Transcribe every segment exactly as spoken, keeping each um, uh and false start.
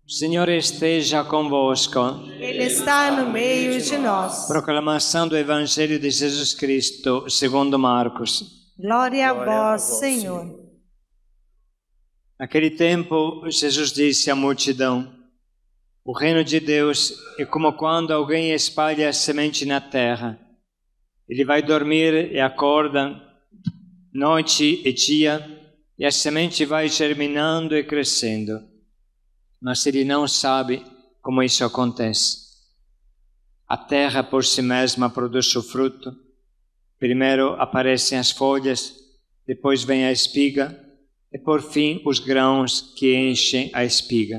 O Senhor esteja convosco. Ele está no meio de nós. Proclamação do Evangelho de Jesus Cristo, segundo Marcos. Glória a vós, Senhor. Naquele tempo, Jesus disse à multidão: o reino de Deus é como quando alguém espalha a semente na terra. Ele vai dormir e acorda, noite e dia, e a semente vai germinando e crescendo. Mas ele não sabe como isso acontece. A terra por si mesma produz o fruto. Primeiro aparecem as folhas, depois vem a espiga e por fim os grãos que enchem a espiga.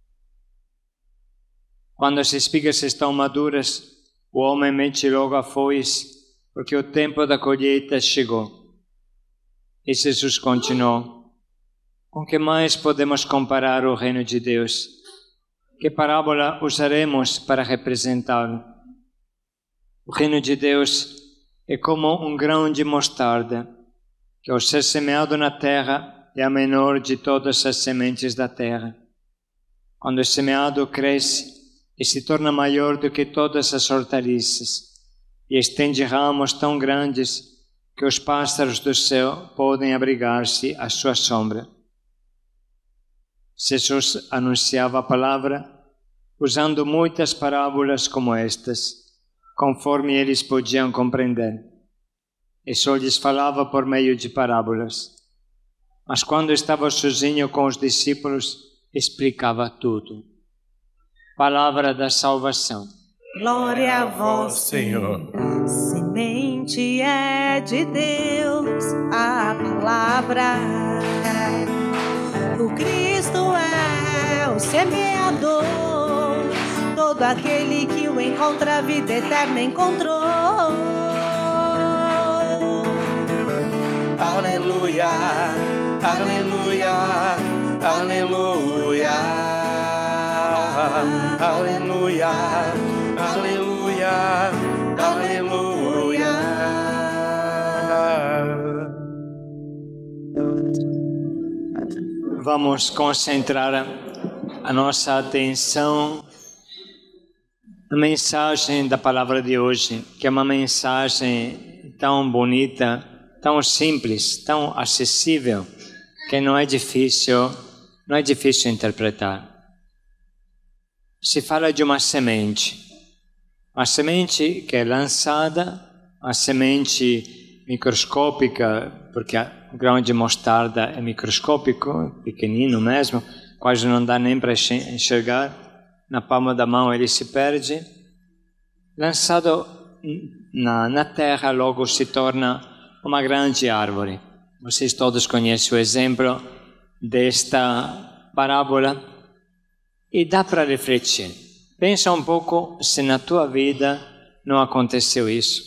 Quando as espigas estão maduras, o homem mete logo a foice, porque o tempo da colheita chegou. E Jesus continuou: com que mais podemos comparar o reino de Deus? Que parábola usaremos para representá-lo? O reino de Deus é como um grão de mostarda, que ao ser semeado na terra é a menor de todas as sementes da terra. Quando é semeado, cresce e se torna maior do que todas as hortaliças, e estende ramos tão grandes que os pássaros do céu podem abrigar-se à sua sombra. Jesus anunciava a palavra usando muitas parábolas como estas, conforme eles podiam compreender. E só lhes falava por meio de parábolas. Mas quando estava sozinho com os discípulos, explicava tudo. Palavra da salvação. Glória a vós, Senhor. A semente é de Deus, a palavra. O Cristo é o semeador. Todo aquele que o encontra, a vida eterna encontrou. Aleluia, aleluia, aleluia, aleluia, aleluia, aleluia. Vamos concentrar a nossa atenção na mensagem da palavra de hoje, que é uma mensagem tão bonita, tão simples, tão acessível, que não é difícil, não é difícil interpretar. Se fala de uma semente, uma semente que é lançada, uma semente microscópica, porque o grão de mostarda é microscópico, pequenino mesmo, quase não dá nem para enxergar, na palma da mão ele se perde. Lançado na, na terra, logo se torna uma grande árvore. Vocês todos conhecem o exemplo desta parábola e dá para refletir. Pensa um pouco se na tua vida não aconteceu isso.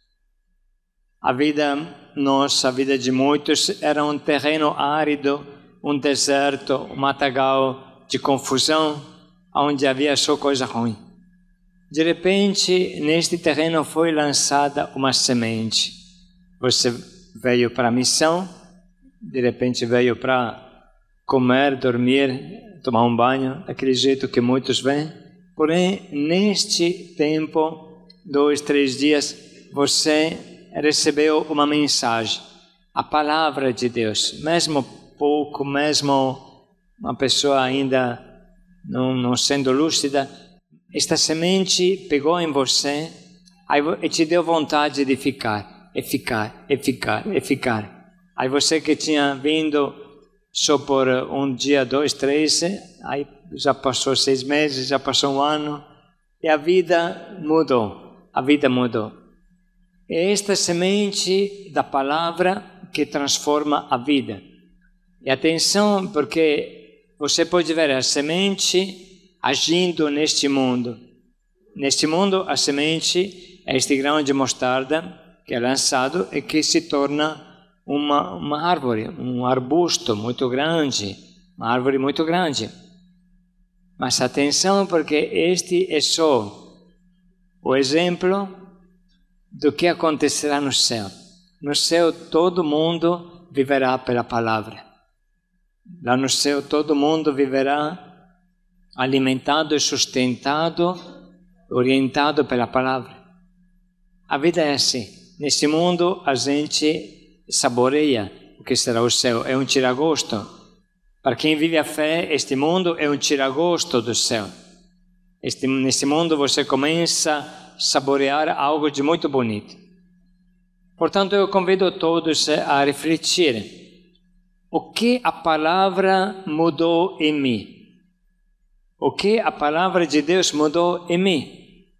A vida nossa, a vida de muitos, era um terreno árido, um deserto, um matagal de confusão, onde havia só coisa ruim. De repente, neste terreno foi lançada uma semente. Você veio para a missão, de repente veio para comer, dormir, tomar um banho, daquele jeito que muitos vêm. Porém, neste tempo, dois, três dias, você recebeu uma mensagem, a palavra de Deus, mesmo pouco, mesmo uma pessoa ainda não, não sendo lúcida, esta semente pegou em você e te deu vontade de ficar, e ficar, e ficar, e ficar. Aí você que tinha vindo só por um dia, dois, três, aí já passou seis meses, já passou um ano, e a vida mudou, a vida mudou. É esta semente da palavra que transforma a vida. E atenção, porque você pode ver a semente agindo neste mundo. Neste mundo, a semente é este grão de mostarda que é lançado e que se torna uma, uma árvore, um arbusto muito grande, uma árvore muito grande. Mas atenção, porque este é só o exemplo do que acontecerá no céu. No céu todo mundo viverá pela palavra. Lá no céu todo mundo viverá alimentado e sustentado, orientado pela palavra. A vida é assim. Nesse mundo a gente saboreia o que será o céu, é um tiragosto. Para quem vive a fé, este mundo é um tiragosto do céu. Este, nesse mundo você começa a saborear algo de muito bonito. Portanto, eu convido todos a refletir. O que a palavra mudou em mim? O que a palavra de Deus mudou em mim?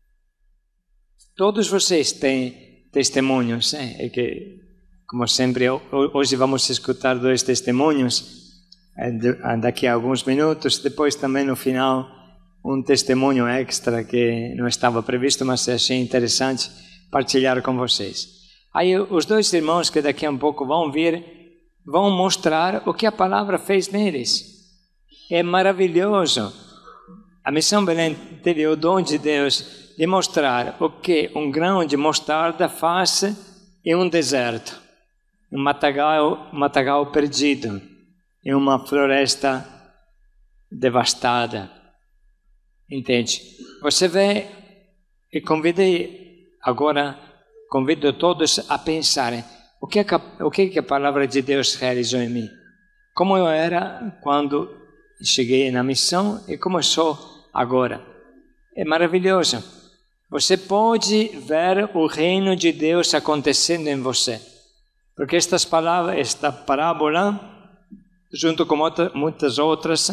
Todos vocês têm testemunhos. É que, como sempre, hoje vamos escutar dois testemunhos. Daqui a alguns minutos. Depois também no final um testemunho extra que não estava previsto, mas achei interessante partilhar com vocês. Aí os dois irmãos que daqui a um pouco vão vir, vão mostrar o que a palavra fez neles. É maravilhoso. A Missão Belém teve o dom de Deus de mostrar o que um grão de mostarda faz em um deserto, um matagal, matagal perdido, em uma floresta devastada. Entende? Você vê, e convidei agora, convido todos a pensarem o que, é que, o que, é que a palavra de Deus realizou em mim. Como eu era quando cheguei na missão e como eu sou agora. É maravilhoso. Você pode ver o reino de Deus acontecendo em você. Porque estas palavras, esta parábola, junto com outra, muitas outras,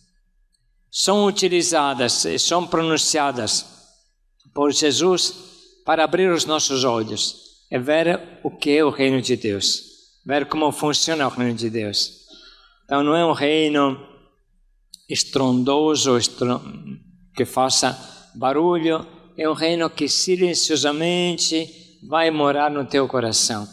são utilizadas e são pronunciadas por Jesus para abrir os nossos olhos e ver o que é o reino de Deus, ver como funciona o reino de Deus. Então não é um reino estrondoso, estron... que faça barulho, é um reino que silenciosamente vai morar no teu coração.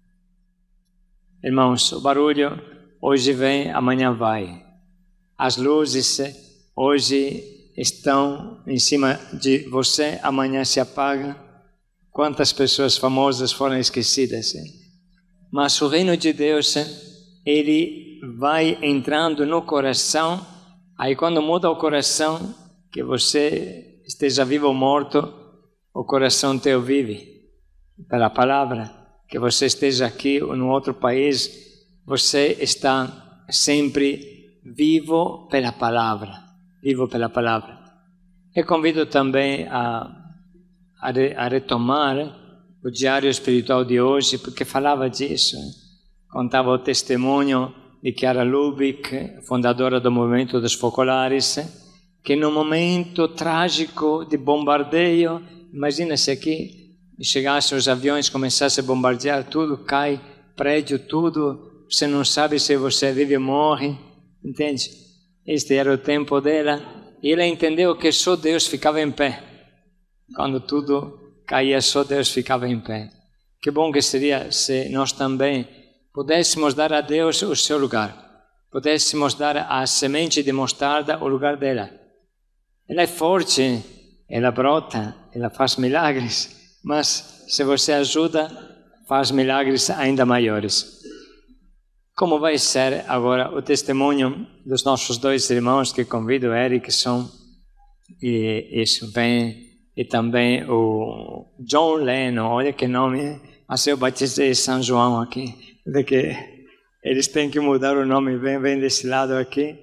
Irmãos, o barulho hoje vem, amanhã vai. As luzes hoje estão em cima de você, amanhã se apagam. Quantas pessoas famosas foram esquecidas. Mas o reino de Deus, ele vai entrando no coração. Aí quando muda o coração, que você esteja vivo ou morto, o coração teu vive pela palavra. Que você esteja aqui ou no outro país, você está sempre vivo pela palavra, vivo pela palavra. Eu convido também a, a, re, a retomar o diário espiritual de hoje, porque falava disso. Contava o testemunho de Chiara Lubick, fundadora do Movimento dos Focolares, que no momento trágico de bombardeio, imagina se aqui chegassem os aviões, começassem a bombardear, tudo cai, prédio, tudo, você não sabe se você vive ou morre, entende? Este era o tempo dela, e ela entendeu que só Deus ficava em pé. Quando tudo caía, só Deus ficava em pé. Que bom que seria se nós também pudéssemos dar a Deus o seu lugar, pudéssemos dar à semente de mostarda o lugar dela. Ela é forte, ela brota, ela faz milagres, mas se você ajuda, faz milagres ainda maiores. Como vai ser agora o testemunho dos nossos dois irmãos que convido, o Erickson e, e Sven, e também o John Lennon, olha que nome, mas eu batizei São João aqui, de que eles têm que mudar o nome, vem, vem desse lado aqui.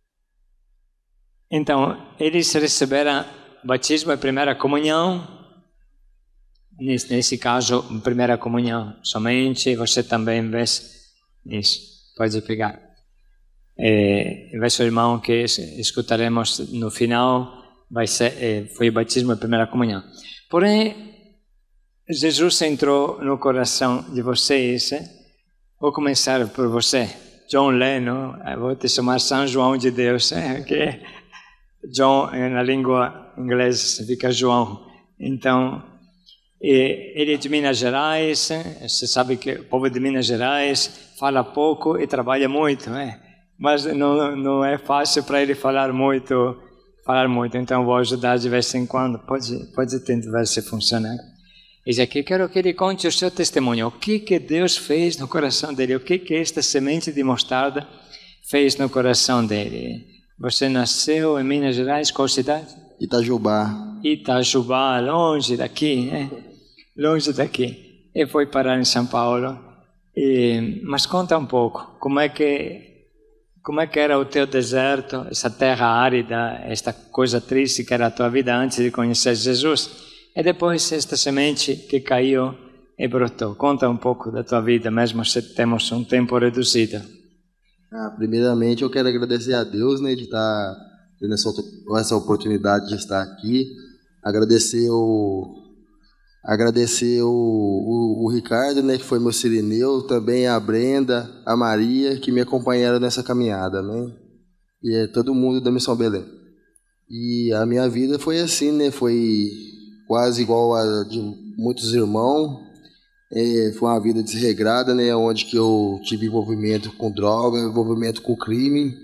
Então, eles receberam batismo e primeira comunhão. Nesse, nesse caso, primeira comunhão somente, você também vê isso, pode pegar. É, vê o irmão que escutaremos no final, vai ser, é, foi o batismo e primeira comunhão. Porém, Jesus entrou no coração de vocês. Vou começar por você, John Lennon, vou te chamar São João de Deus, é, que John na língua inglesa significa João. Então, ele é de Minas Gerais, você sabe que o povo de Minas Gerais fala pouco e trabalha muito, né? Mas não, não é fácil para ele falar muito, falar muito, então vou ajudar de vez em quando, pode, pode tentar ver se funciona. Diz aqui, quero que ele conte o seu testemunho, o que, que Deus fez no coração dele, o que, que esta semente de mostarda fez no coração dele. Você nasceu em Minas Gerais, qual cidade? Itajubá. Itajubá, longe daqui, né? Longe daqui. E foi parar em São Paulo. E, mas conta um pouco, como é que como é que era o teu deserto, essa terra árida, esta coisa triste que era a tua vida antes de conhecer Jesus, e depois esta semente que caiu e brotou. Conta um pouco da tua vida, mesmo se temos um tempo reduzido. Ah, primeiramente eu quero agradecer a Deus, né, de estar tendo essa, essa oportunidade de estar aqui, agradecer o Agradecer o, o, o Ricardo, né, que foi meu sirineu, também a Brenda, a Maria, que me acompanharam nessa caminhada, né? E é todo mundo da Missão Belém. E a minha vida foi assim, né? Foi quase igual a de muitos irmãos. É, foi uma vida desregrada, né? Onde que eu tive envolvimento com droga, envolvimento com crime.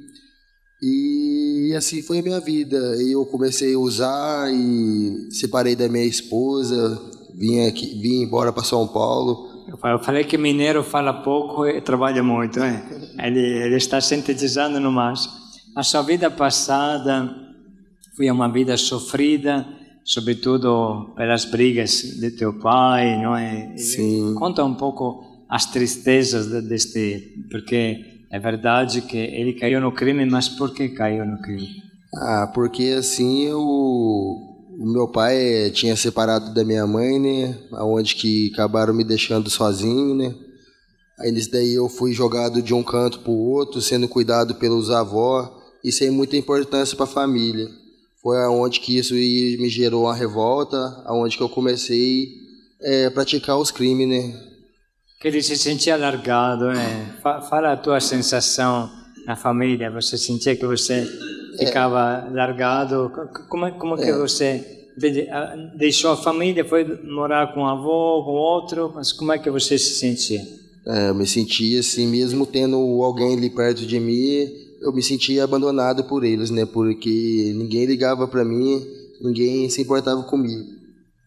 E assim foi a minha vida. Eu comecei a usar e separei da minha esposa. Vim, aqui, vim embora para São Paulo. Eu falei que mineiro fala pouco e trabalha muito, né? Ele, ele está sintetizando no máximo. A sua vida passada foi uma vida sofrida, sobretudo pelas brigas de teu pai, não é? Sim. Conta um pouco as tristezas deste, porque é verdade que ele caiu no crime, mas por que caiu no crime? Ah, porque assim eu O meu pai tinha separado da minha mãe, né? Onde que acabaram me deixando sozinho, né? Aí nisso daí eu fui jogado de um canto para o outro, sendo cuidado pelos avós e sem muita importância para a família. Foi aonde que isso me gerou uma revolta, aonde que eu comecei a é, praticar os crimes, né? Que ele se sentia largado, né? Fala a tua sensação na família. Você sentia que você ficava é. largado? Como, como é. que você deixou a família, foi morar com o avô, com outro? Mas como é que você se sentia? É, eu me sentia assim, mesmo tendo alguém ali perto de mim, eu me sentia abandonado por eles, né? Porque ninguém ligava para mim, ninguém se importava comigo.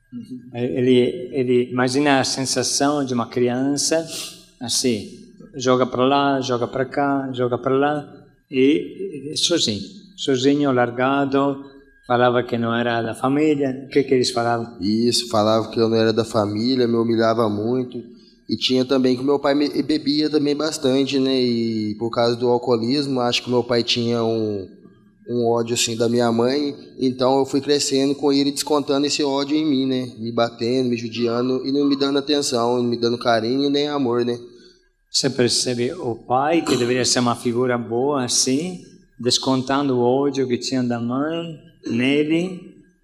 Ele, ele imagina a sensação de uma criança assim, joga para lá, joga para cá, joga para lá e, e sozinho, sozinho, largado. Falava que não era da família. O que que eles falavam? Isso, falava que eu não era da família, me humilhava muito. E tinha também que meu pai bebia também bastante, né? E por causa do alcoolismo, acho que meu pai tinha um um ódio assim da minha mãe, então eu fui crescendo com ele, descontando esse ódio em mim, né? Me batendo, me judiando e não me dando atenção, não me dando carinho nem amor, né? Você percebe o pai, que deveria ser uma figura boa assim, descontando o ódio que tinha da mãe nele,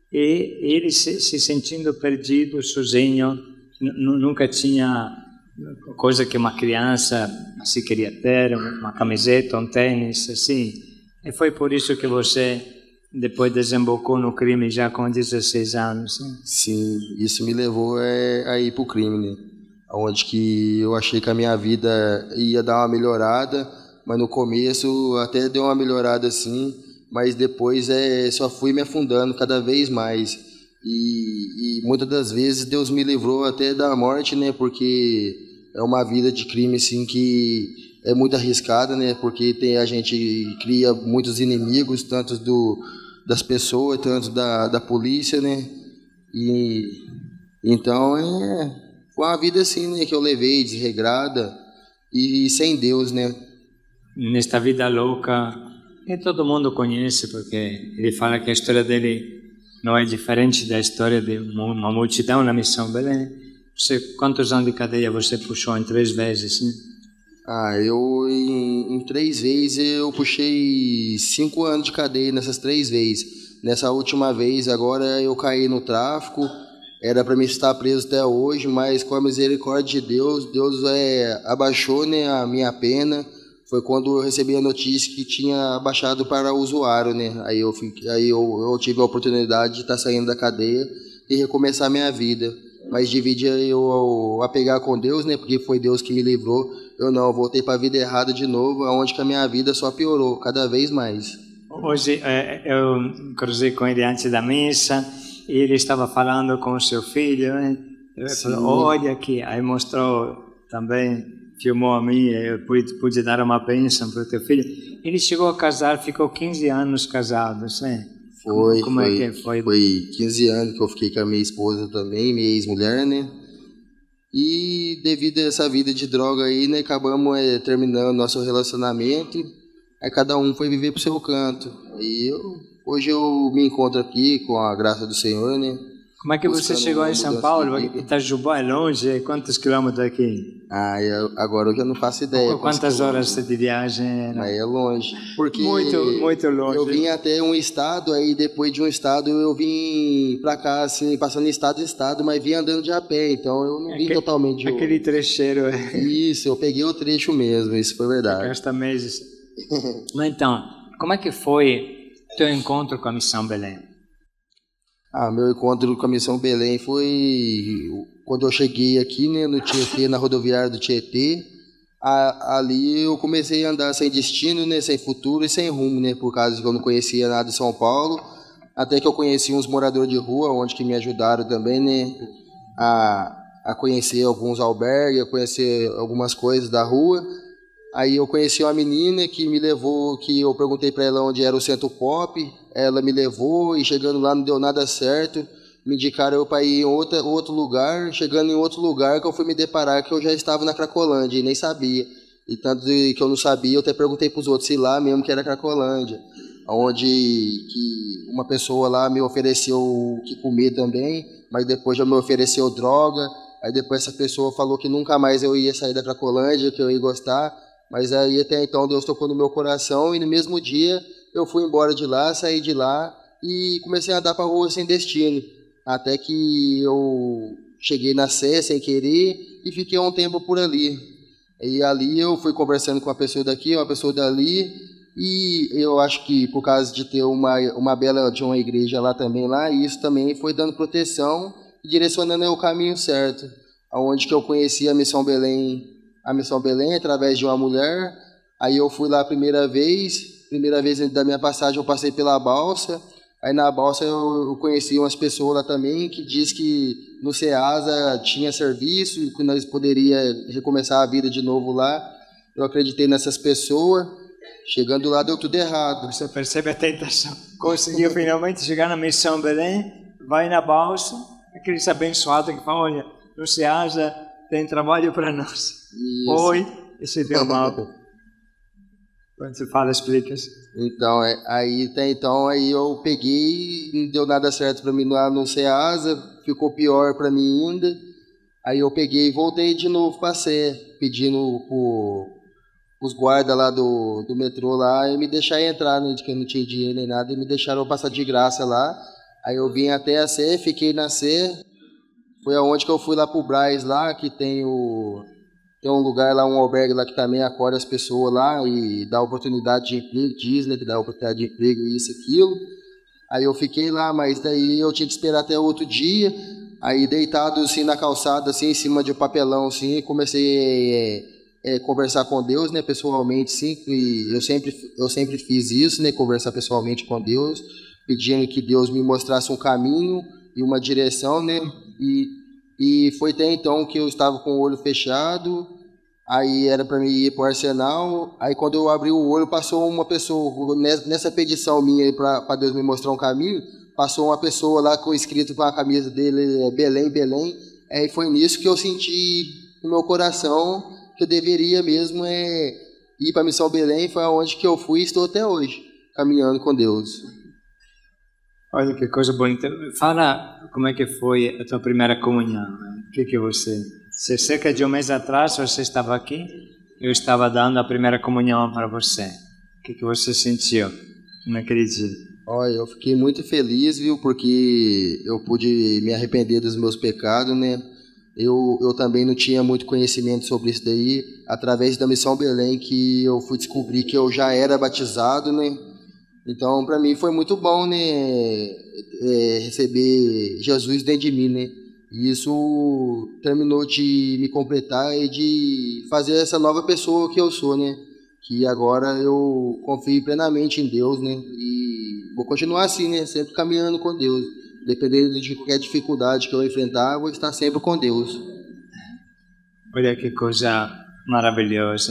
e ele se, se sentindo perdido, sozinho, nunca tinha coisa que uma criança assim queria ter, uma camiseta, um tênis, assim. E foi por isso que você depois desembocou no crime já com dezesseis anos. Né? Sim, isso me levou é, a ir para o crime, né? Onde que eu achei que a minha vida ia dar uma melhorada, mas no começo até deu uma melhorada sim, mas depois é, só fui me afundando cada vez mais. E, e muitas das vezes Deus me livrou até da morte, né? Porque é uma vida de crime assim que é muito arriscada, né? Porque tem, a gente cria muitos inimigos, tanto do, das pessoas, tanto da, da polícia, né? E então é foi uma vida assim, né? Que eu levei desregrada e sem Deus, né? Nesta vida louca, que todo mundo conhece, porque ele fala que a história dele não é diferente da história de uma multidão na Missão Belém. Você, quantos anos de cadeia você puxou em três vezes, né? Ah, eu em, em três vezes eu puxei cinco anos de cadeia nessas três vezes. Nessa última vez agora eu caí no tráfico, era para mim estar preso até hoje, mas com a misericórdia de Deus, Deus é, abaixou, né, a minha pena. Foi quando eu recebi a notícia que tinha abaixado para o usuário, né? Aí eu, fiquei, aí eu, eu tive a oportunidade de estar saindo da cadeia e recomeçar a minha vida. Mas dividi eu a pegar com Deus, né? Porque foi Deus que me livrou. Eu não, eu voltei para a vida errada de novo, onde que a minha vida só piorou, cada vez mais. Hoje eu cruzei com ele antes da missa e ele estava falando com o seu filho, né? Ele falou, olha aqui, aí mostrou também filmou a mim, eu pude, pude dar uma bênção para o teu filho. Ele chegou a casar, ficou quinze anos casados, né? Foi, como foi, é que foi? Foi quinze anos que eu fiquei com a minha esposa também, minha ex-mulher, né? E devido a essa vida de droga aí, né, acabamos é, terminando nosso relacionamento. Aí cada um foi viver pro seu canto. E eu, hoje eu me encontro aqui com a graça do Senhor, né? Como é que você chegou em São Paulo? Itajubá é longe? Quantos quilômetros daqui? Ah, eu, agora eu já não faço ideia. Quantas horas de viagem? Aí é longe. Porque muito, muito longe. Eu vim até um estado, aí depois de um estado eu vim pra cá, assim, passando de estado em estado, mas vim andando de a pé, então eu não vim aquele, totalmente de aquele trecheiro. Isso, eu peguei o trecho mesmo, isso foi verdade. Gasta meses. Mas então, como é que foi teu encontro com a Missão Belém? Ah, meu encontro com a Missão Belém foi quando eu cheguei aqui, né, no Tietê, na rodoviária do Tietê. A, ali eu comecei a andar sem destino, né, sem futuro e sem rumo, né, por causa que eu não conhecia nada de São Paulo. Até que eu conheci uns moradores de rua, onde que me ajudaram também, né, a, a conhecer alguns albergues, a conhecer algumas coisas da rua. Aí eu conheci uma menina que me levou, que eu perguntei para ela onde era o Centro Pop, ela me levou e chegando lá não deu nada certo, me indicaram eu para ir em outra, outro lugar, chegando em outro lugar que eu fui me deparar que eu já estava na Cracolândia e nem sabia. E tanto que eu não sabia, eu até perguntei para os outros se lá mesmo que era Cracolândia, onde que uma pessoa lá me ofereceu o que comer também, mas depois já me ofereceu droga, aí depois essa pessoa falou que nunca mais eu ia sair da Cracolândia, que eu ia gostar. Mas aí até então Deus tocou no meu coração e no mesmo dia eu fui embora de lá, saí de lá e comecei a andar para a rua sem destino. Até que eu cheguei na Sé sem querer e fiquei um tempo por ali. E ali eu fui conversando com uma pessoa daqui, uma pessoa dali, e eu acho que por causa de ter uma, uma bela de uma igreja lá também, lá, isso também foi dando proteção e direcionando o caminho certo. Onde que eu conheci a Missão Belém, a Missão Belém através de uma mulher. Aí eu fui lá a primeira vez, primeira vez da minha passagem eu passei pela balsa. Aí na balsa eu conheci umas pessoas lá também que diz que no SEASA tinha serviço e que nós poderíamos recomeçar a vida de novo lá. Eu acreditei nessas pessoas. Chegando lá deu tudo errado. Você percebe a tentação. Conseguiu finalmente chegar na Missão Belém, vai na balsa, aqueles abençoados que falam, olha, no SEASA tem trabalho para nós. Isso. Oi, esse deu mal. Quando você fala, explica. Então, é, aí, até então, aí eu peguei, não deu nada certo para mim lá no SEASA, ficou pior para mim ainda. Aí eu peguei e voltei de novo para Sé, pedindo pro, os guardas lá do, do metrô lá e me deixar entrar, né, que eu não tinha dinheiro nem nada, e me deixaram eu passar de graça lá. Aí eu vim até a Sé, fiquei na Sé. Foi aonde que eu fui lá pro Braz lá, que tem o tem um lugar lá, um albergue lá que também acolhe as pessoas lá e dá oportunidade de emprego, diz, né, que dá oportunidade de emprego, isso, aquilo. Aí eu fiquei lá, mas daí eu tinha que esperar até outro dia, aí deitado assim na calçada, assim, em cima de um papelão, assim, comecei a é, é, conversar com Deus, né, pessoalmente, sim, e eu sempre, eu sempre fiz isso, né, conversar pessoalmente com Deus, pedindo que Deus me mostrasse um caminho e uma direção, né, e E foi até então que eu estava com o olho fechado, aí era para mim ir para o Arsenal, aí quando eu abri o olho passou uma pessoa, nessa petição minha para Deus me mostrar um caminho, passou uma pessoa lá com escrito com a camisa dele, Belém, Belém, aí foi nisso que eu senti no meu coração que eu deveria mesmo é, ir para a Missão Belém, foi aonde que eu fui e estou até hoje, caminhando com Deus. Olha que coisa bonita. Fala como é que foi a tua primeira comunhão. Né? O que que você... Se cerca de um mês atrás você estava aqui, eu estava dando a primeira comunhão para você. O que que você sentiu naquele dia? Olha, eu fiquei muito feliz, viu, porque eu pude me arrepender dos meus pecados, né? Eu, eu também não tinha muito conhecimento sobre isso daí. Através da Missão Belém que eu fui descobrir que eu já era batizado, né? Então, para mim foi muito bom, né, é, receber Jesus dentro de mim, né? E isso terminou de me completar e de fazer essa nova pessoa que eu sou, né? Que agora eu confio plenamente em Deus, né? E vou continuar assim, né? Sempre caminhando com Deus. Dependendo de qualquer dificuldade que eu enfrentar, eu vou estar sempre com Deus. Olha que coisa maravilhoso.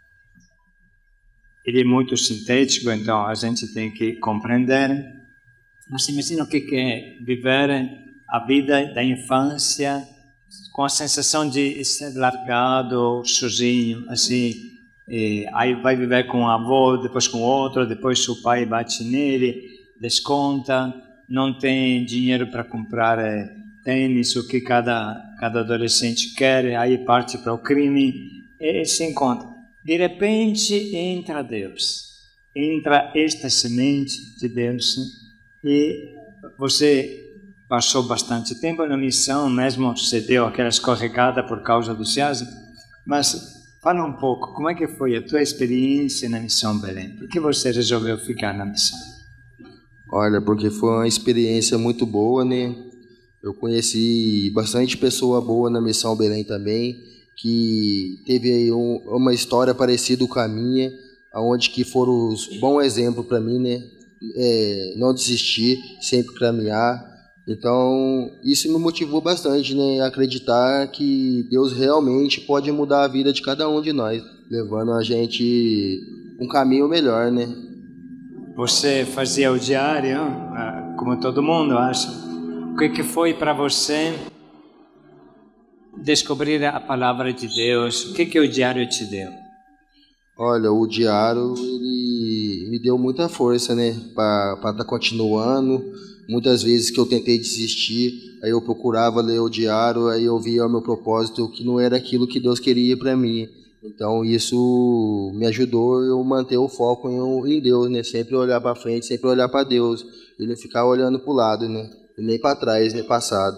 Ele é muito sintético, então a gente tem que compreender. Mas imagina o que é viver a vida da infância com a sensação de ser largado, sozinho, assim. E aí vai viver com um avô, depois com outro, depois o pai bate nele, desconta, não tem dinheiro para comprar tênis, o que cada, cada adolescente quer, aí parte para o crime e se encontra. De repente entra Deus, entra esta semente de Deus e você passou bastante tempo na missão, mesmo se deu aquela escorregada por causa do SEASA, mas fala um pouco, como é que foi a tua experiência na Missão Belém? Por que você resolveu ficar na missão? Olha, porque foi uma experiência muito boa, né? Eu conheci bastante pessoa boa na Missão Belém também, que teve aí um, uma história parecida com a minha, onde que foram os bons exemplos para mim, né? É, não desistir, sempre caminhar. Então, isso me motivou bastante, né? Acreditar que Deus realmente pode mudar a vida de cada um de nós, levando a gente um caminho melhor, né? Você fazia o diário, como todo mundo acha. O que, que foi para você descobrir a palavra de Deus? O que, que o diário te deu? Olha, o diário ele me deu muita força, né? Para estar tá continuando. Muitas vezes que eu tentei desistir, aí eu procurava ler o diário, aí eu via o meu propósito que não era aquilo que Deus queria para mim. Então isso me ajudou a eu manter o foco em, em Deus, né? Sempre olhar para frente, sempre olhar para Deus, e não ficar olhando para o lado, né? E nem para trás, nem passado.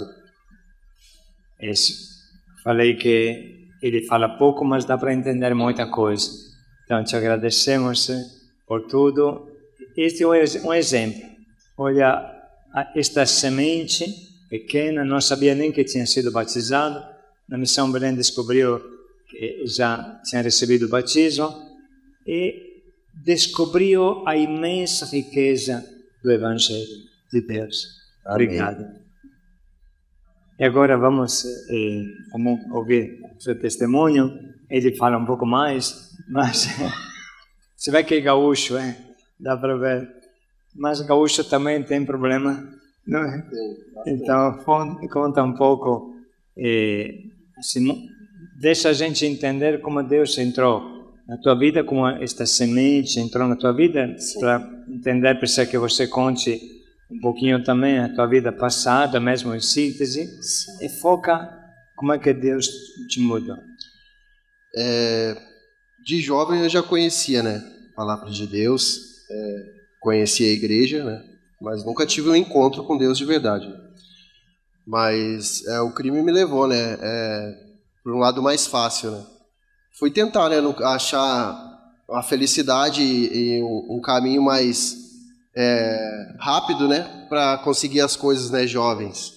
Isso. Falei que ele fala pouco, mas dá para entender muita coisa. Então te agradecemos por tudo. Este é um exemplo. Olha, esta semente pequena, não sabia nem que tinha sido batizado. Na Missão Belém descobriu que já tinha recebido o batismo e descobriu a imensa riqueza do Evangelho de Deus. Amém. Obrigado. E agora vamos eh, também ouvir o seu testemunho. Ele fala um pouco mais, mas você vê que é gaúcho, é? Dá para ver. Mas gaúcho também tem problema, não é? Então, conta um pouco, eh, assim, deixa a gente entender como Deus entrou na tua vida, como esta semente entrou na tua vida, para entender, precisa que você conte um pouquinho também a tua vida passada, mesmo em síntese, e foca como é que Deus te mudou. É, de jovem eu já conhecia, né, a palavra de Deus, é, conhecia a igreja, né, mas nunca tive um encontro com Deus de verdade. Mas é, o crime me levou, né, é, por um lado mais fácil, né. Fui tentar, né, achar a felicidade e um caminho mais é, rápido, né, para conseguir as coisas, né, jovens.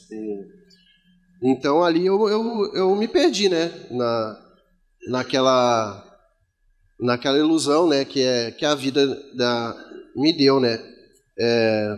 E, então ali eu, eu, eu me perdi, né, na, naquela, naquela ilusão, né, que, é, que a vida da, me deu, né. É,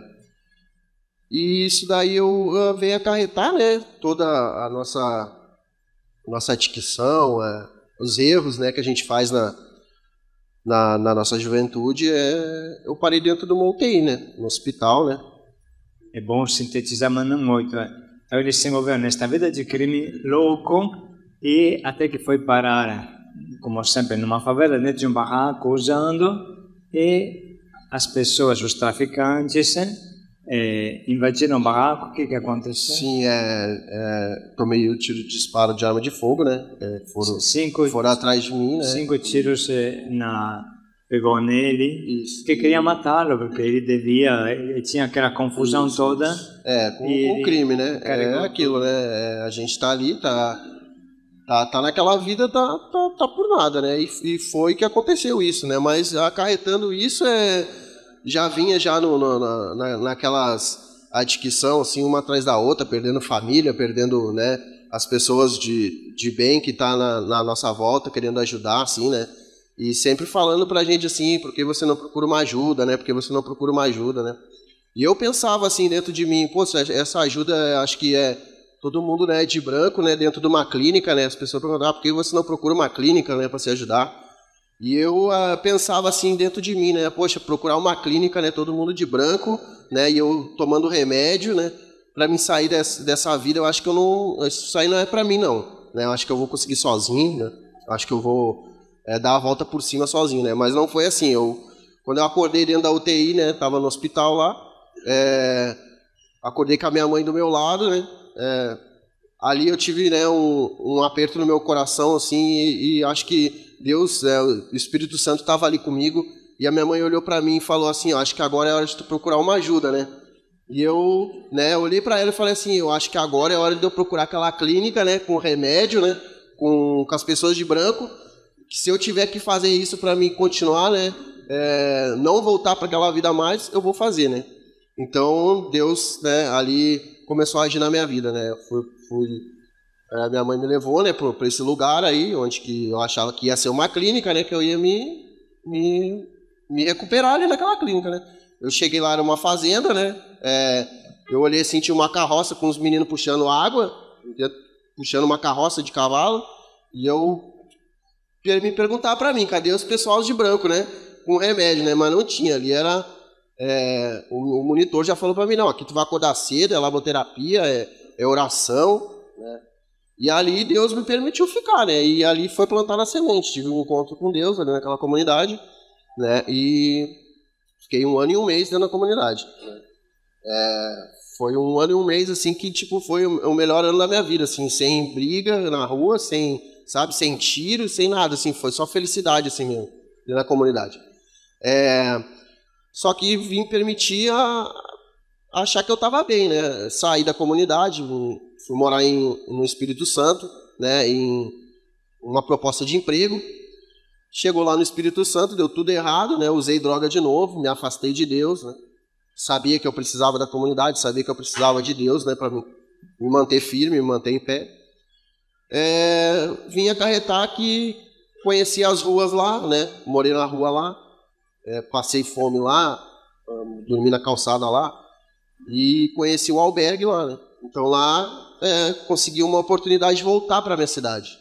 e isso daí eu, eu venho acarretar, né, toda a nossa, nossa dicção, é, os erros, né, que a gente faz na, na, na nossa juventude. É, eu parei dentro de uma U T I, né, no hospital, né. É bom sintetizar, mas não muito. Então ele se envolveu nesta vida de crime louco e até que foi parar, como sempre, numa favela, dentro de um barraco, usando, e as pessoas, os traficantes, é, invadiram o barraco. O que, que aconteceu? Sim, é, é, tomei o tiro de disparo de arma de fogo, né? É, foram, cinco, foram atrás de mim, né? Cinco tiros na, pegou nele, Isso. Que queria matá-lo, porque ele devia, ele tinha aquela confusão Isso. toda. É, com, com o crime, né? Carregou. É aquilo, né? É, a gente tá ali, tá, tá, tá naquela vida, tá, tá, tá por nada, né? E, e foi que aconteceu isso, né? Mas acarretando isso, é, já vinha já no, no, na, naquelas adquisição, assim, uma atrás da outra, perdendo família, perdendo, né, as pessoas de, de bem que tá na, na nossa volta, querendo ajudar, assim, né? E sempre falando pra gente assim, por que você não procura uma ajuda, né? Por que você não procura uma ajuda, né? E eu pensava assim dentro de mim, pô, essa ajuda acho que é todo mundo, né, de branco, né, dentro de uma clínica, né, as pessoas perguntavam, ah, por que você não procura uma clínica, né, para se ajudar? E eu uh, pensava assim dentro de mim, né, poxa, procurar uma clínica, né, todo mundo de branco, né, e eu tomando remédio, né, para mim sair dessa, dessa vida, eu acho que eu não, isso aí não é para mim não, né, eu acho que eu vou conseguir sozinho, né, eu acho que eu vou é, dar a volta por cima sozinho, né, mas não foi assim. Eu, quando eu acordei dentro da U T I, né, tava no hospital lá, é, acordei com a minha mãe do meu lado, né, é, ali eu tive, né, um, um aperto no meu coração, assim, e, e acho que Deus, é, o Espírito Santo estava ali comigo, e a minha mãe olhou para mim e falou assim, ó, acho que agora é hora de tu procurar uma ajuda, né? E eu, né, olhei para ela e falei assim, eu acho que agora é hora de eu procurar aquela clínica, né, com remédio, né, com, com as pessoas de branco, que se eu tiver que fazer isso para mim continuar, né, é, não voltar para aquela vida mais, eu vou fazer, né? Então Deus, né, ali começou a agir na minha vida, né? Eu fui, fui A minha mãe me levou, né, para esse lugar aí, onde que eu achava que ia ser uma clínica, né, que eu ia me, me, me recuperar ali naquela clínica, né. Eu cheguei lá, era uma fazenda, né, é, eu olhei assim, tinha uma carroça com os meninos puxando água, puxando uma carroça de cavalo, e eu me perguntar para mim, cadê os pessoal de branco, né, com remédio, né, mas não tinha, ali era, é, o, o monitor já falou para mim, não, aqui tu vai acordar cedo, é laboterapia, é, é oração, né. E ali Deus me permitiu ficar, né? E ali foi plantada a semente. Tive um encontro com Deus ali naquela comunidade, né? E fiquei um ano e um mês dentro da comunidade. Né? É, foi um ano e um mês, assim, que, tipo, foi o melhor ano da minha vida, assim, sem briga na rua, sem, sabe, sem tiro, sem nada, assim, foi só felicidade, assim, mesmo, dentro da comunidade. É, só que vim permitir a, achar que eu estava bem, né? Saí da comunidade, fui morar em, no Espírito Santo, né, em uma proposta de emprego. Chegou lá no Espírito Santo, deu tudo errado, né, usei droga de novo, me afastei de Deus, né, sabia que eu precisava da comunidade, sabia que eu precisava de Deus, né, para me manter firme, me manter em pé. É, vim acarretar que conheci as ruas lá, né, morei na rua lá, é, passei fome lá, dormi na calçada lá, e conheci o albergue lá, né. Então lá é, consegui uma oportunidade de voltar para a minha cidade.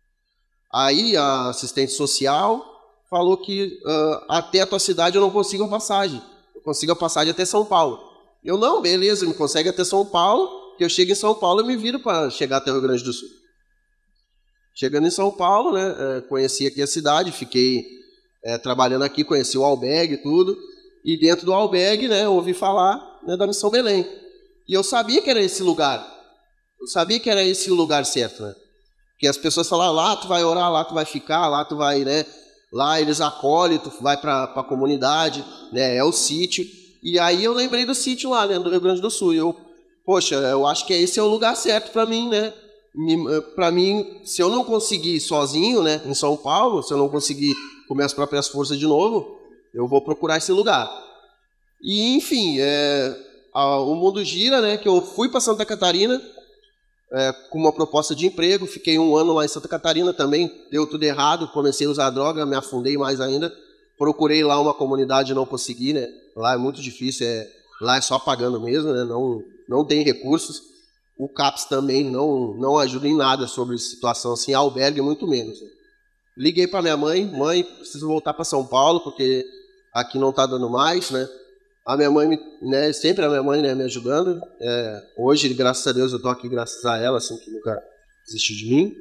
Aí a assistente social falou que uh, até a tua cidade eu não consigo a passagem. Eu consigo a passagem até São Paulo. Eu, não, beleza, me consegue até São Paulo, que eu chego em São Paulo e me viro para chegar até o Rio Grande do Sul. Chegando em São Paulo, né, é, conheci aqui a cidade, fiquei é, trabalhando aqui, conheci o albergue e tudo. E dentro do albergue, né, ouvi falar, né, da Missão Belém. E eu sabia que era esse lugar. Eu sabia que era esse o lugar certo, né? Porque as pessoas falavam, lá tu vai orar, lá tu vai ficar, lá tu vai, né? Lá eles acolhem, tu vai para a comunidade, né? É o sítio. E aí eu lembrei do sítio lá, né? Do Rio Grande do Sul. E eu, poxa, eu acho que esse é o lugar certo para mim, né? Para mim, se eu não conseguir sozinho, né? Em São Paulo, se eu não conseguir com minhas próprias forças de novo, eu vou procurar esse lugar. E, enfim, é, a, o mundo gira, né? Que eu fui para Santa Catarina, É, com uma proposta de emprego, fiquei um ano lá em Santa Catarina também, deu tudo errado, comecei a usar droga, me afundei mais ainda, procurei lá uma comunidade, não consegui, né? Lá é muito difícil, é, lá é só pagando mesmo, né? Não, não tem recursos, o CAPS também não, não ajuda em nada sobre situação assim, albergue muito menos. Né? Liguei para minha mãe, mãe, preciso voltar para São Paulo, porque aqui não está dando mais, né? A minha mãe, né, sempre a minha mãe, né, me ajudando. É, hoje, graças a Deus, eu estou aqui graças a ela, assim, que nunca desistiu de mim.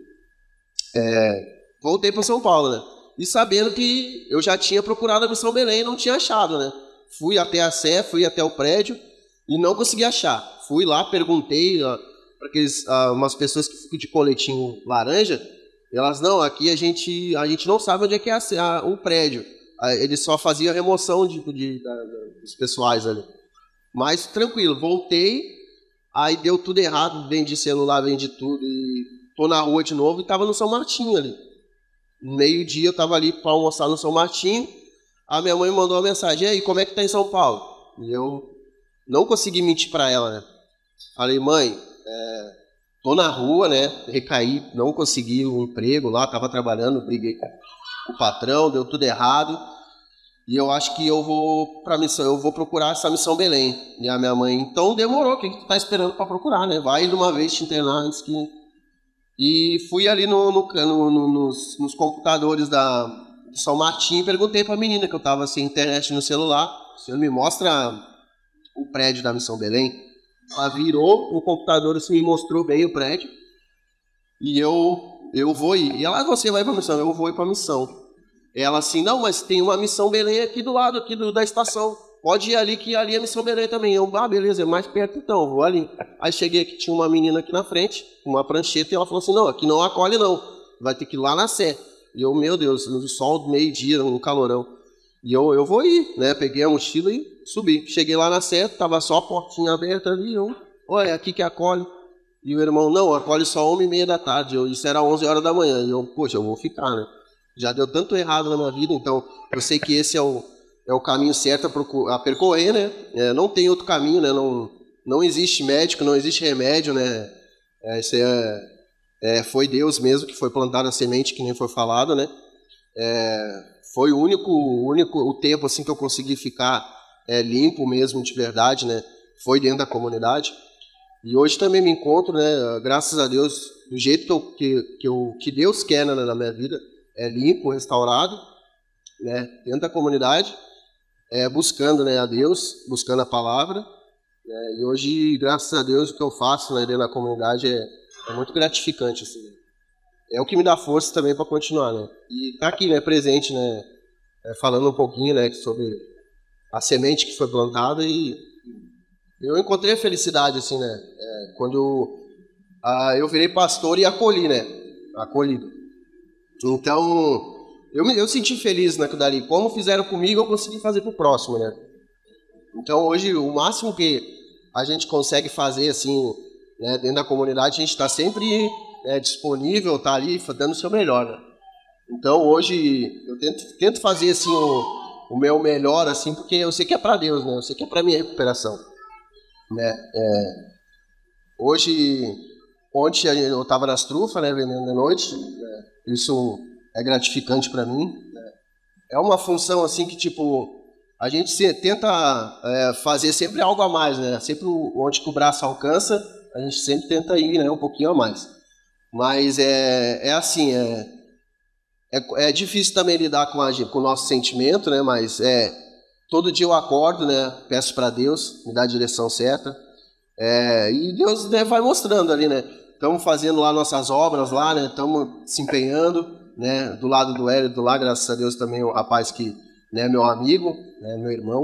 É, voltei para São Paulo, né? E sabendo que eu já tinha procurado a Missão Belém e não tinha achado, né? Fui até a Sé, fui até o prédio e não consegui achar. Fui lá, perguntei para umas pessoas que ficam de coletinho laranja. E elas, não, aqui a gente, a gente não sabe onde é que é a, a, o prédio. Ele só fazia remoção de, de, de, dos pessoais ali. Mas tranquilo, voltei, aí deu tudo errado, vendi celular, vendi tudo, e tô na rua de novo e tava no São Martinho ali. Meio-dia eu tava ali para almoçar no São Martinho, a minha mãe mandou uma mensagem, e aí, como é que tá em São Paulo? E eu não consegui mentir para ela, né? Falei, mãe, é, tô na rua, né? Recaí, não consegui um emprego lá, tava trabalhando, briguei com o patrão, deu tudo errado. E eu acho que eu vou para missão, eu vou procurar essa missão Belém. E a minha mãe, então demorou, o que tu tá esperando para procurar, né? Vai de uma vez te internar antes que... E fui ali no, no, no, no, nos, nos computadores da de São Martinho e perguntei para a menina que eu tava sem internet no celular, o senhor me mostra o prédio da missão Belém? Ela virou o computador assim, me mostrou bem o prédio. E eu, eu vou ir. E ela, ah, você vai para a missão? Eu vou ir para a missão. Ela assim, não, mas tem uma missão Belém aqui do lado aqui do, da estação. Pode ir ali, que ali é missão Belém também. Eu, ah, beleza, é mais perto então, vou ali. Aí cheguei aqui, tinha uma menina aqui na frente, com uma prancheta, e ela falou assim, não, aqui não acolhe não, vai ter que ir lá na Sé. E eu, meu Deus, no sol do meio-dia, no calorão. E eu, eu vou ir, né? Peguei a mochila e subi. Cheguei lá na Sé, tava só a portinha aberta ali, eu, olha, é aqui que acolhe. E o irmão, não, acolhe só uma e meia da tarde. Eu, isso era onze horas da manhã. E eu, poxa, eu vou ficar, né? Já deu tanto errado na minha vida, então eu sei que esse é o, é o caminho certo a, a percorrer, né? É, não tem outro caminho, né? Não, não existe médico, não existe remédio, né? É, isso é, é, foi Deus mesmo que foi plantar a semente, que nem foi falado, né? É, foi o único, o único o tempo assim que eu consegui ficar é, limpo mesmo, de verdade, né? Foi dentro da comunidade. E hoje também me encontro, né? Graças a Deus, do jeito que, eu, que, que, eu, que Deus quer, né, na minha vida. É limpo, restaurado, né, dentro da comunidade, é, buscando, né, a Deus, buscando a palavra. Né, e hoje, graças a Deus, o que eu faço, né, dentro da comunidade é, é muito gratificante. Assim. É o que me dá força também para continuar. Né, e tá aqui, né, presente, né, é, falando um pouquinho, né, sobre a semente que foi plantada. E eu encontrei a felicidade, assim, né, é, quando a, eu virei pastor e acolhi, né, acolhido. Então, eu, me, eu senti feliz naquilo dali. Como fizeram comigo, eu consegui fazer para o próximo, né? Então, hoje, o máximo que a gente consegue fazer, assim, né, dentro da comunidade, a gente está sempre né, disponível, está ali dando o seu melhor, né? Então, hoje, eu tento, tento fazer, assim, o, o meu melhor, assim, porque eu sei que é para Deus, né? Eu sei que é para minha recuperação, né? É, hoje, ontem eu estava nas trufas, né, vendendo de noite, né? Isso é gratificante para mim. Né? É uma função assim que tipo a gente se, tenta é, fazer sempre algo a mais, né? Sempre onde que o braço alcança, a gente sempre tenta ir, né, um pouquinho a mais. Mas é, é assim, é, é, é difícil também lidar com, a, com o nosso sentimento, né? Mas é todo dia eu acordo, né? Peço para Deus me dar a direção certa, é, e Deus né, vai mostrando ali, né? Estamos fazendo lá nossas obras lá, né? Estamos se empenhando, né? Do lado do Hélio, do lá, graças a Deus também o rapaz que é né, meu amigo, né, meu irmão.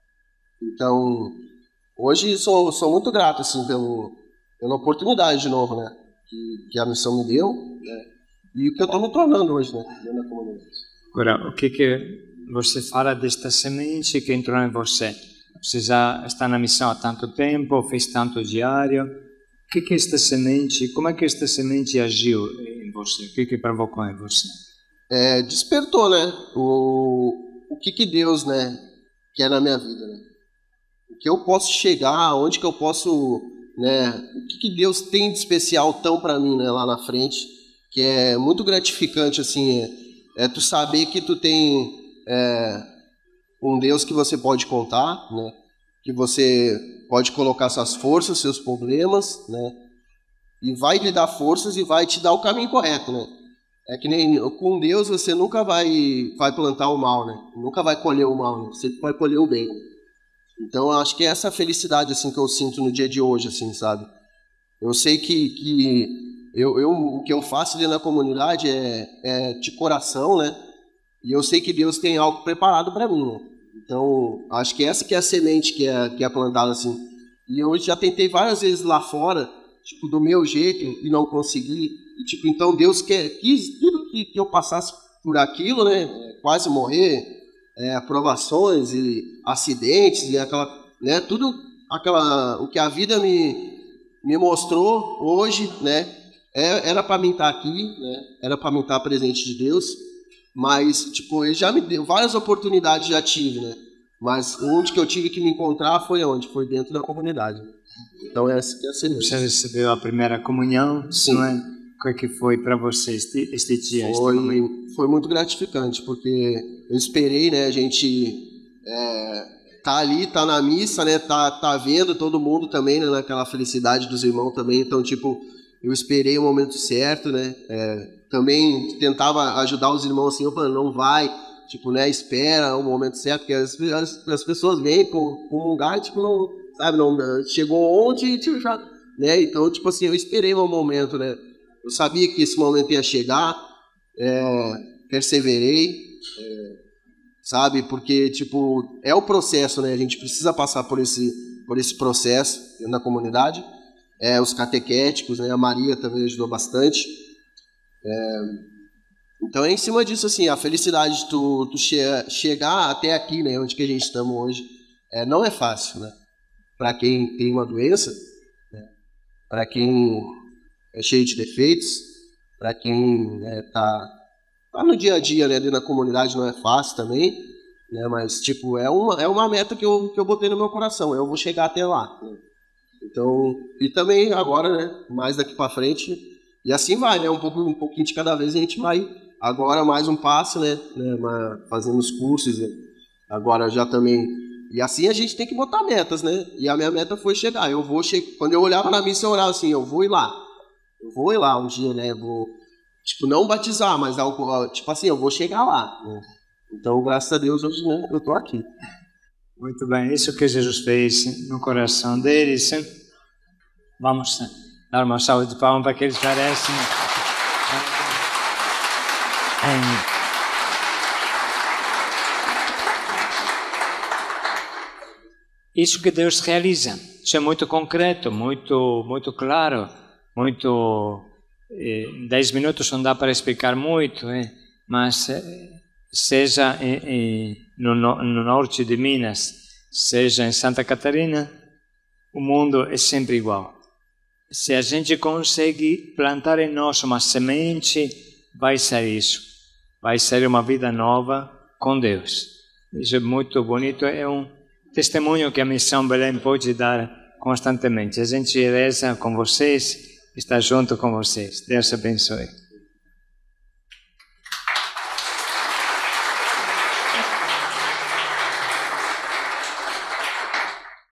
Então, hoje sou, sou muito grato assim pelo, pela oportunidade de novo, né? Que, que a missão me deu, né? E o que eu estou me tornando hoje, né? Dentro da comunidade. Agora, o que que você fala desta semente que entrou em você? Você já está na missão há tanto tempo, fez tanto diário. O que que esta semente, como é que esta semente agiu em você? O que que provocou em você? É, despertou, né? O, o que que Deus, né, quer na minha vida, né? O que eu posso chegar, onde que eu posso, né? O que que Deus tem de especial tão para mim, né, lá na frente, que é muito gratificante, assim, é, é tu saber que tu tem é, um Deus que você pode contar, né? Que você pode colocar suas forças, seus problemas, né? E vai lhe dar forças e vai te dar o caminho correto, né? É que nem com Deus você nunca vai, vai plantar o mal, né? Nunca vai colher o mal, né? Você vai colher o bem. Então, eu acho que é essa felicidade assim, que eu sinto no dia de hoje, assim, sabe? Eu sei que, que eu, eu, o que eu faço ali na comunidade é, é de coração, né? E eu sei que Deus tem algo preparado para mim, né? Então, acho que essa que é a semente que é, que é plantada assim. E eu já tentei várias vezes lá fora, tipo, do meu jeito, e não consegui. E, tipo, então Deus quer, quis tudo que, que eu passasse por aquilo, né? Quase morrer, é, aprovações e acidentes e aquela, né? Tudo aquela, o que a vida me, me mostrou hoje, né? É, era para mim estar aqui, né? Era para mim estar presente de Deus. Mas, tipo, ele já me deu várias oportunidades, já tive, né? Mas onde que eu tive que me encontrar foi onde? Foi dentro da comunidade. Então, essa que é a semente. Você recebeu a primeira comunhão, sim. Não é? O que foi para você este, este dia? Foi, este momento? foi muito gratificante, porque eu esperei, né, a gente é, tá ali, tá na missa, né, tá, tá vendo todo mundo também, né, naquela felicidade dos irmãos também, então, tipo, eu esperei o momento certo, né, é, também tentava ajudar os irmãos assim, opa, não vai, tipo, né, espera o momento certo, porque as, as, as pessoas vêm com um lugar, tipo, não, sabe, não, chegou onde, tipo, já, né, então, tipo assim, eu esperei o momento, né, eu sabia que esse momento ia chegar, é, perseverei, é, sabe? Porque, tipo, é o processo, né? A gente precisa passar por esse, por esse processo na comunidade. É, os catequéticos, né? A Maria também ajudou bastante. É, então, é em cima disso, assim, a felicidade de tu, tu che chegar até aqui, né? Onde que a gente estamos hoje, é, não é fácil, né? Para quem tem uma doença, né? Para quem é cheio de defeitos, para quem é, tá, tá no dia a dia, né, ali na comunidade não é fácil também, né, mas tipo, é uma, é uma meta que eu, que eu botei no meu coração, eu vou chegar até lá, né? Então, e também agora, né, mais daqui para frente, e assim vai, né, um, pouco, um pouquinho de cada vez a gente vai, agora mais um passo, né, né fazendo os cursos, né, agora já também, e assim a gente tem que botar metas, né, e a minha meta foi chegar, eu vou chegar, quando eu olhava na missa eu olhava assim, eu vou ir lá, eu vou ir lá um dia, né? Vou, tipo, não batizar, mas tipo assim, eu vou chegar lá. Né? Então, graças a Deus, hoje, né, eu tô aqui. Muito bem, isso que Jesus fez no coração deles. Vamos dar uma salva de palmas para que eles merecem. Isso que Deus realiza. Isso é muito concreto, muito, muito claro. Muito, em eh, dez minutos não dá para explicar muito, eh, mas eh, seja eh, eh, no, no norte de Minas, seja em Santa Catarina, o mundo é sempre igual. Se a gente consegue plantar em nós uma semente, vai ser isso. Vai ser uma vida nova com Deus. Isso é muito bonito, é um testemunho que a Missão Belém pode dar constantemente. A gente reza com vocês, está junto com vocês. Deus abençoe.